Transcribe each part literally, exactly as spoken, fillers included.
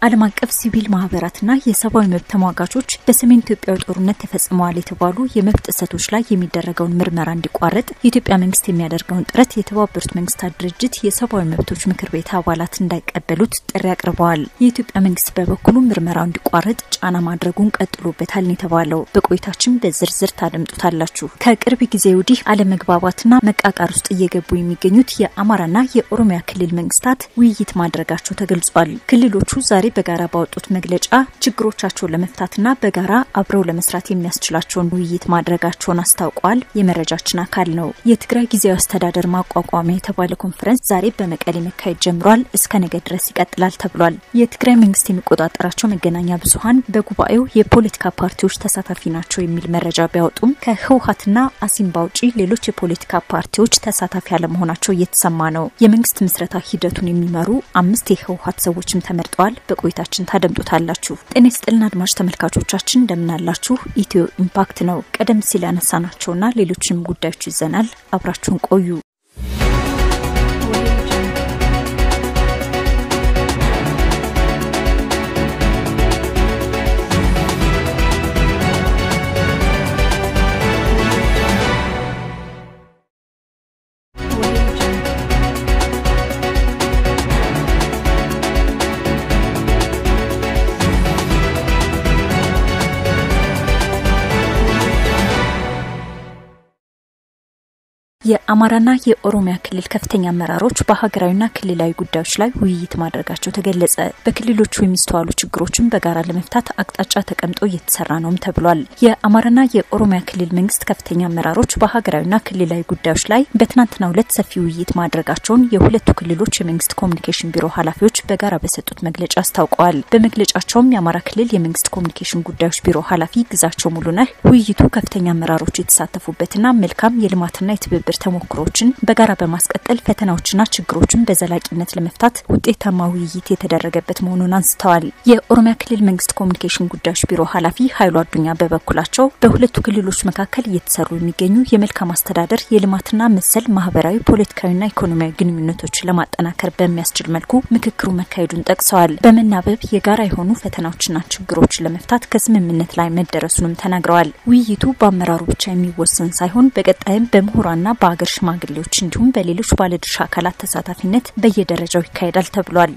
ዓለም አቀፍ ሲቪል ማህበራትና የሰብአዊ መብት ተሟጋቾች በሰሜን ኢትዮጵያ ጦርነት ተፈጽመዋል የተባሉ የመብት ጥሰቶች ላይ የሚደረገውን ምርመራ እንዲቋረጥ የኢትዮጵያ መንግስት የሚያደርገውን ጥረት የተባበሩት መንግስታት ድርጅት የሰብአዊ መብቶች ምክር ቤት አባላት እንዳይቀበሉት ጥሪ አቅርበዋል። የኢትዮጵያ መንግስት በበኩሉ ምርመራው እንዲቋረጥ ጫና ማድረጉን ቀጥሎበታል የተባለው በቆይታችን በዝርዝር ታደምጡታላችሁ። ከቅርብ ጊዜ ወዲህ አለመግባባትና መቃቃር ውስጥ እየገቡ የሚገኙት የአማራና የኦሮሚያ ክልል መንግስታት ውይይት ማድረጋቸው ተገልጿል። ክልሎቹ ዛሬ በጋራ ባወጡት መግለጫ ችግሮቻቸውን ለመፍታትና በጋራ አብረው ለመስራት የሚያስችላቸውን ውይይት ማድረጋቸውን አስታውቀዋል። የመረጃችን አካል ነው። የትግራይ ጊዜያዊ አስተዳደር ማቋቋሚያ የተባለ ኮንፈረንስ ዛሬ በመቀሌ መካሄድ ጀምሯል። እስከ ነገ ድረስ ይቀጥላል ተብሏል። የትግራይ መንግስት የሚቆጣጠራቸው መገናኛ ብዙሃን በጉባኤው የፖለቲካ ፓርቲዎች ተሳታፊ ናቸው የሚል መረጃ ቢያወጡም ከህወሓትና አሲምባ ውጪ ሌሎች የፖለቲካ ፓርቲዎች ተሳታፊ አለመሆናቸው እየተሰማ ነው። የመንግስት ምስረታ ሂደቱን የሚመሩ አምስት የህወሓት ሰዎችም ተመርጠዋል። ቆይታችን ታደምጡታላችሁ። ጤና ይስጥልና አድማጭ ተመልካቾቻችን እንደምናላችሁ። ኢትዮ ኢምፓክት ነው። ቀደም ሲል ያነሳናቸውና ሌሎችንም ጉዳዮች ይዘናል። አብራችሁን ቆዩ። የአማራና የኦሮሚያ ክልል ከፍተኛ አመራሮች በሀገራዊና ክልላዊ ጉዳዮች ላይ ውይይት ማድረጋቸው ተገለጸ። በክልሎቹ የሚስተዋሉ ችግሮችን በጋራ ለመፍታት አቅጣጫ ተቀምጦ እየተሰራ ነውም ተብሏል። የአማራና የኦሮሚያ ክልል መንግስት ከፍተኛ አመራሮች በሀገራዊና ክልላዊ ጉዳዮች ላይ በትናንትናው ዕለት ሰፊ ውይይት ማድረጋቸውን የሁለቱ ክልሎች የመንግስት ኮሙኒኬሽን ቢሮ ኃላፊዎች በጋራ በሰጡት መግለጫ አስታውቀዋል። በመግለጫቸውም የአማራ ክልል የመንግስት ኮሙኒኬሽን ጉዳዮች ቢሮ ኃላፊ ግዛቸው ሙሉነህ ውይይቱ ከፍተኛ አመራሮች የተሳተፉበትና መልካም የልማትና የትብብር ተሞክሮችን በጋራ በማስቀጠል ፈተናዎችና ችግሮችን በዘላቂነት ለመፍታት ውጤታማ ውይይት የተደረገበት መሆኑን አንስተዋል። የኦሮሚያ ክልል መንግስት ኮሙኒኬሽን ጉዳዮች ቢሮ ኃላፊ ኃይሉ አዱኛ በበኩላቸው በሁለቱ ክልሎች መካከል እየተሰሩ የሚገኙ የመልካም አስተዳደር የልማትና መሰል ማህበራዊ ፖለቲካዊና ኢኮኖሚያዊ ግንኙነቶችን ለማጠናከር በሚያስችል መልኩ ምክክሩ መካሄዱን ጠቅሰዋል። በመናበብ የጋራ የሆኑ ፈተናዎችና ችግሮችን ለመፍታት ከስምምነት ላይ መደረሱንም ተናግረዋል። ውይይቱ በአመራሩ ብቻ የሚወሰን ሳይሆን በቀጣይም በምሁራንና በአገር ሽማግሌዎች እንዲሁም በሌሎች ባለድርሻ አካላት ተሳታፊነት በየደረጃው ይካሄዳል ተብሏል።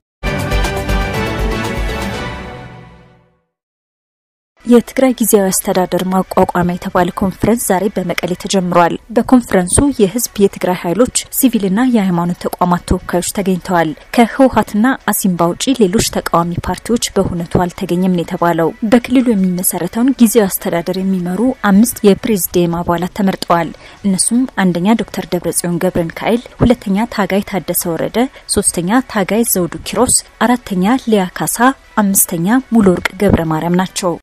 የትግራይ ጊዜያዊ አስተዳደር ማቋቋሚያ የተባለ ኮንፈረንስ ዛሬ በመቀሌ ተጀምሯል። በኮንፈረንሱ የህዝብ የትግራይ ኃይሎች ሲቪልና የሃይማኖት ተቋማት ተወካዮች ተገኝተዋል። ከህወሓትና አሲምባ ውጪ ሌሎች ተቃዋሚ ፓርቲዎች በሁነቱ አልተገኘም የተባለው በክልሉ የሚመሰረተውን ጊዜያዊ አስተዳደር የሚመሩ አምስት የፕሬዝዲየም አባላት ተመርጠዋል። እነሱም አንደኛ ዶክተር ደብረጽዮን ገብረ ሚካኤል፣ ሁለተኛ ታጋይ ታደሰ ወረደ፣ ሶስተኛ ታጋይ ዘውዱ ኪሮስ፣ አራተኛ ሊያ ካሳ፣ አምስተኛ ሙሉወርቅ ገብረ ማርያም ናቸው።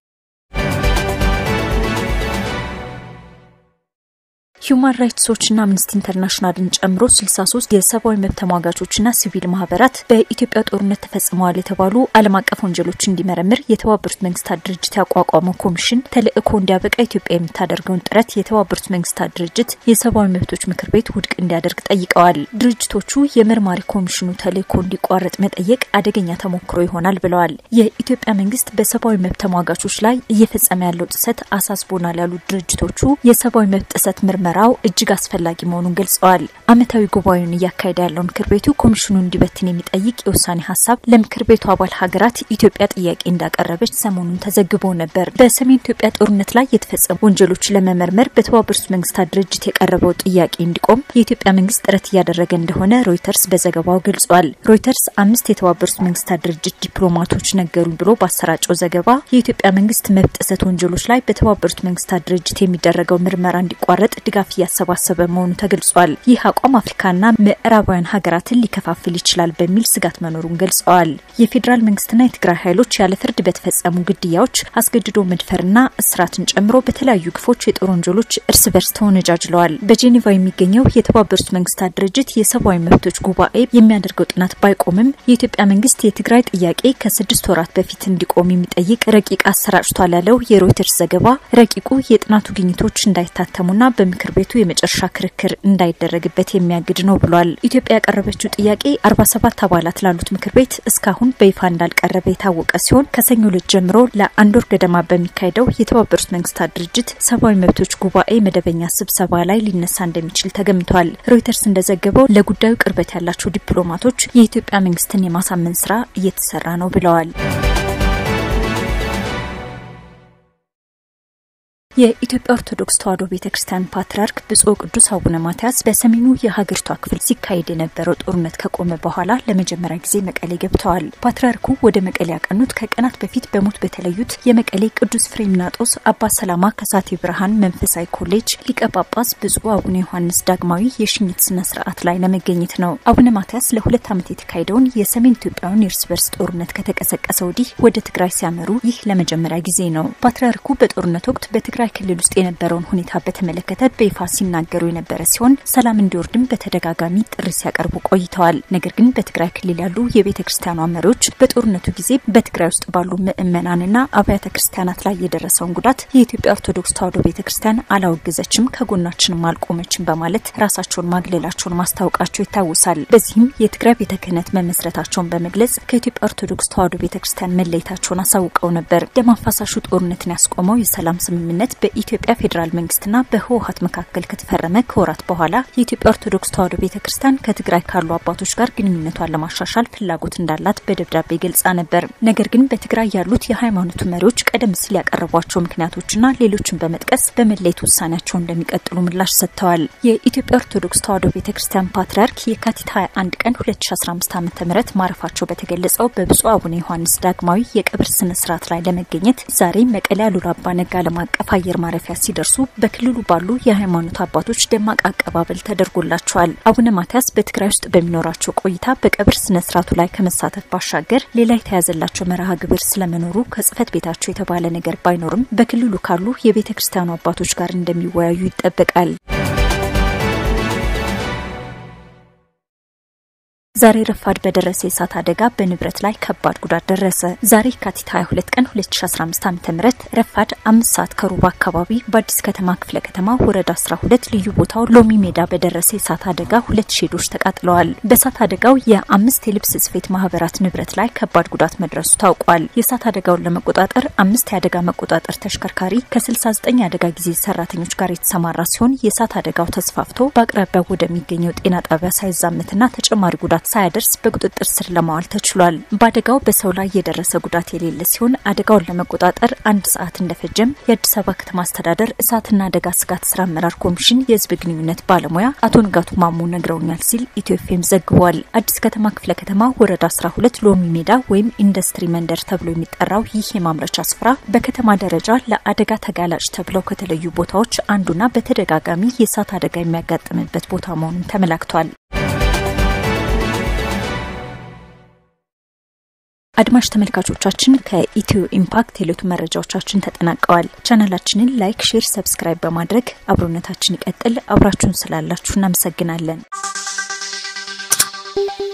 ሁማን ራይትስ ዎችና አምነስቲ ኢንተርናሽናልን ጨምሮ ስልሳ ሶስት የሰብአዊ መብት ተሟጋቾችና ሲቪል ማህበራት በኢትዮጵያ ጦርነት ተፈጽመዋል የተባሉ ዓለም አቀፍ ወንጀሎች እንዲመረምር የተባበሩት መንግስታት ድርጅት ያቋቋመው ኮሚሽን ተልእኮ እንዲያበቃ ኢትዮጵያ የምታደርገውን ጥረት የተባበሩት መንግስታት ድርጅት የሰብአዊ መብቶች ምክር ቤት ውድቅ እንዲያደርግ ጠይቀዋል። ድርጅቶቹ የመርማሪ ኮሚሽኑ ተልእኮ እንዲቋረጥ መጠየቅ አደገኛ ተሞክሮ ይሆናል ብለዋል። የኢትዮጵያ መንግስት በሰብአዊ መብት ተሟጋቾች ላይ እየፈጸመ ያለው ጥሰት አሳስቦናል ያሉት ድርጅቶቹ የሰብአዊ መብት ጥሰት ምርመራ ራው እጅግ አስፈላጊ መሆኑን ገልጸዋል። አመታዊ ጉባኤውን እያካሄደ ያለው ምክር ቤቱ ኮሚሽኑ እንዲበትን የሚጠይቅ የውሳኔ ሀሳብ ለምክር ቤቱ አባል ሀገራት ኢትዮጵያ ጥያቄ እንዳቀረበች ሰሞኑን ተዘግቦ ነበር። በሰሜን ኢትዮጵያ ጦርነት ላይ የተፈጸሙ ወንጀሎች ለመመርመር በተባበሩት መንግስታት ድርጅት የቀረበው ጥያቄ እንዲቆም የኢትዮጵያ መንግስት ጥረት እያደረገ እንደሆነ ሮይተርስ በዘገባው ገልጿል። ሮይተርስ አምስት የተባበሩት መንግስታት ድርጅት ዲፕሎማቶች ነገሩን ብሎ ባሰራጨው ዘገባ የኢትዮጵያ መንግስት መብት ጥሰት ወንጀሎች ላይ በተባበሩት መንግስታት ድርጅት የሚደረገው ምርመራ እንዲቋረጥ ድጋፍ ያሰባሰበ መሆኑ ተገልጿል። ይህ አቋም አፍሪካና ምዕራባውያን ሀገራትን ሊከፋፍል ይችላል በሚል ስጋት መኖሩን ገልጸዋል። የፌደራል መንግስትና የትግራይ ኃይሎች ያለ ፍርድ በተፈጸሙ ግድያዎች፣ አስገድዶ መድፈርና እስራትን ጨምሮ በተለያዩ ግፎች የጦር ወንጀሎች እርስ በርስ ተወነጃጅለዋል። በጄኔቫ የሚገኘው የተባበሩት መንግስታት ድርጅት የሰብአዊ መብቶች ጉባኤ የሚያደርገው ጥናት ባይቆምም የኢትዮጵያ መንግስት የትግራይ ጥያቄ ከስድስት ወራት በፊት እንዲቆም የሚጠይቅ ረቂቅ አሰራጭቷል ያለው የሮይተርስ ዘገባ ረቂቁ የጥናቱ ግኝቶች እንዳይታተሙና በምክር ምክር ቤቱ የመጨረሻ ክርክር እንዳይደረግበት የሚያግድ ነው ብሏል። ኢትዮጵያ ያቀረበችው ጥያቄ አርባ ሰባት አባላት ላሉት ምክር ቤት እስካሁን በይፋ እንዳልቀረበ የታወቀ ሲሆን ከሰኞ ዕለት ጀምሮ ለአንድ ወር ገደማ በሚካሄደው የተባበሩት መንግስታት ድርጅት ሰብአዊ መብቶች ጉባኤ መደበኛ ስብሰባ ላይ ሊነሳ እንደሚችል ተገምቷል። ሮይተርስ እንደዘገበው ለጉዳዩ ቅርበት ያላቸው ዲፕሎማቶች የኢትዮጵያ መንግስትን የማሳመን ስራ እየተሰራ ነው ብለዋል። የኢትዮጵያ ኦርቶዶክስ ተዋሕዶ ቤተክርስቲያን ፓትርያርክ ብፁዕ ቅዱስ አቡነ ማትያስ በሰሜኑ የሀገሪቷ ክፍል ሲካሄድ የነበረው ጦርነት ከቆመ በኋላ ለመጀመሪያ ጊዜ መቀሌ ገብተዋል። ፓትርያርኩ ወደ መቀሌ ያቀኑት ከቀናት በፊት በሞት በተለዩት የመቀሌ ቅዱስ ፍሬምናጦስ አባ ሰላማ ከሳቴ ብርሃን መንፈሳዊ ኮሌጅ ሊቀ ጳጳስ ብፁዕ አቡነ ዮሐንስ ዳግማዊ የሽኝት ስነ ስርዓት ላይ ለመገኘት ነው። አቡነ ማትያስ ለሁለት ዓመት የተካሄደውን የሰሜን ኢትዮጵያውን የእርስ በርስ ጦርነት ከተቀሰቀሰ ወዲህ ወደ ትግራይ ሲያመሩ ይህ ለመጀመሪያ ጊዜ ነው። ፓትርያርኩ በጦርነት ወቅት በትግራይ ክልል ውስጥ የነበረውን ሁኔታ በተመለከተ በይፋ ሲናገሩ የነበረ ሲሆን ሰላም እንዲወርድም በተደጋጋሚ ጥሪ ሲያቀርቡ ቆይተዋል። ነገር ግን በትግራይ ክልል ያሉ የቤተክርስቲያኗ መሪዎች በጦርነቱ ጊዜ በትግራይ ውስጥ ባሉ ምእመናንና አብያተ ክርስቲያናት ላይ የደረሰውን ጉዳት የኢትዮጵያ ኦርቶዶክስ ተዋሕዶ ቤተክርስቲያን አላወገዘችም፣ ከጎናችንም አልቆመችም በማለት ራሳቸውን ማግለላቸውን ማስታወቃቸው ይታወሳል። በዚህም የትግራይ ቤተ ክህነት መመስረታቸውን በመግለጽ ከኢትዮጵያ ኦርቶዶክስ ተዋሕዶ ቤተክርስቲያን መለየታቸውን አሳውቀው ነበር። ደም አፋሳሹ ጦርነትን ያስቆመው የሰላም ስምምነት በኢትዮጵያ ፌደራል መንግስትና በህወሓት መካከል ከተፈረመ ከወራት በኋላ የኢትዮጵያ ኦርቶዶክስ ተዋሕዶ ቤተክርስቲያን ከትግራይ ካሉ አባቶች ጋር ግንኙነቷን ለማሻሻል ፍላጎት እንዳላት በደብዳቤ ገልጻ ነበር። ነገር ግን በትግራይ ያሉት የሃይማኖቱ መሪዎች ቀደም ሲል ያቀረቧቸው ምክንያቶችና ሌሎችን በመጥቀስ በመለየት ውሳኔያቸው እንደሚቀጥሉ ምላሽ ሰጥተዋል። የኢትዮጵያ ኦርቶዶክስ ተዋሕዶ ቤተክርስቲያን ፓትርያርክ የካቲት ሃያ አንድ ቀን ሁለት ሺ አስራ አምስት ዓ.ም ማረፋቸው በተገለጸው በብፁዕ አቡነ ዮሐንስ ዳግማዊ የቀብር ስነ ስርዓት ላይ ለመገኘት ዛሬ መቀሌ አሉላ አባ ነጋ ዓለም አቀፍ አየር ማረፊያ ሲደርሱ በክልሉ ባሉ የሃይማኖት አባቶች ደማቅ አቀባበል ተደርጎላቸዋል። አቡነ ማትያስ በትግራይ ውስጥ በሚኖራቸው ቆይታ በቀብር ስነ ስርዓቱ ላይ ከመሳተፍ ባሻገር ሌላ የተያዘላቸው መርሃ ግብር ስለመኖሩ ከጽፈት ቤታቸው የተባለ ነገር ባይኖርም በክልሉ ካሉ የቤተክርስቲያኑ አባቶች ጋር እንደሚወያዩ ይጠበቃል። ዛሬ ረፋድ በደረሰ የእሳት አደጋ በንብረት ላይ ከባድ ጉዳት ደረሰ። ዛሬ የካቲት ሃያ ሁለት ቀን ሁለት ሺ አስራ አምስት ዓ.ም ረፋድ አምስት ሰዓት ከሩብ አካባቢ በአዲስ ከተማ ክፍለ ከተማ ወረዳ አስራ ሁለት ልዩ ቦታው ሎሚ ሜዳ በደረሰ የእሳት አደጋ ሁለት ሼዶች ተቃጥለዋል። በእሳት አደጋው የአምስት የልብስ ስፌት ማህበራት ንብረት ላይ ከባድ ጉዳት መድረሱ ታውቋል። የእሳት አደጋውን ለመቆጣጠር አምስት የአደጋ መቆጣጠር ተሽከርካሪ ከስልሳ ዘጠኝ የአደጋ ጊዜ ሰራተኞች ጋር የተሰማራ ሲሆን የእሳት አደጋው ተስፋፍቶ በአቅራቢያው ወደሚገኘው ጤና ጣቢያ ሳይዛመትና ተጨማሪ ጉዳት ሳይደርስ በቁጥጥር ስር ለማዋል ተችሏል። በአደጋው በሰው ላይ የደረሰ ጉዳት የሌለ ሲሆን አደጋውን ለመቆጣጠር አንድ ሰዓት እንደፈጀም የአዲስ አበባ ከተማ አስተዳደር እሳትና አደጋ ስጋት ስራ አመራር ኮሚሽን የህዝብ ግንኙነት ባለሙያ አቶ ንጋቱ ማሙ ነግረውኛል ሲል ኢትዮኤፍኤም ዘግቧል። አዲስ ከተማ ክፍለ ከተማ ወረዳ አስራ ሁለት ሎሚ ሜዳ ወይም ኢንዱስትሪ መንደር ተብሎ የሚጠራው ይህ የማምረቻ ስፍራ በከተማ ደረጃ ለአደጋ ተጋላጭ ተብለው ከተለዩ ቦታዎች አንዱና በተደጋጋሚ የእሳት አደጋ የሚያጋጥምበት ቦታ መሆኑን ተመላክቷል። አድማጭ ተመልካቾቻችን ከኢትዮ ኢምፓክት የዕለቱ መረጃዎቻችን ተጠናቀዋል። ቻናላችንን ላይክ፣ ሼር፣ ሰብስክራይብ በማድረግ አብሮነታችን ይቀጥል። አብራችሁን ስላላችሁ እናመሰግናለን።